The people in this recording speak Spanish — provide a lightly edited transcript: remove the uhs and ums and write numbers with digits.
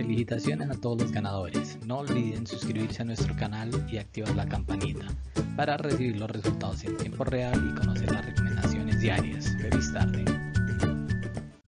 Felicitaciones a todos los ganadores. No olviden suscribirse a nuestro canal y activar la campanita para recibir los resultados en tiempo real y conocer las recomendaciones diarias. Feliz tarde.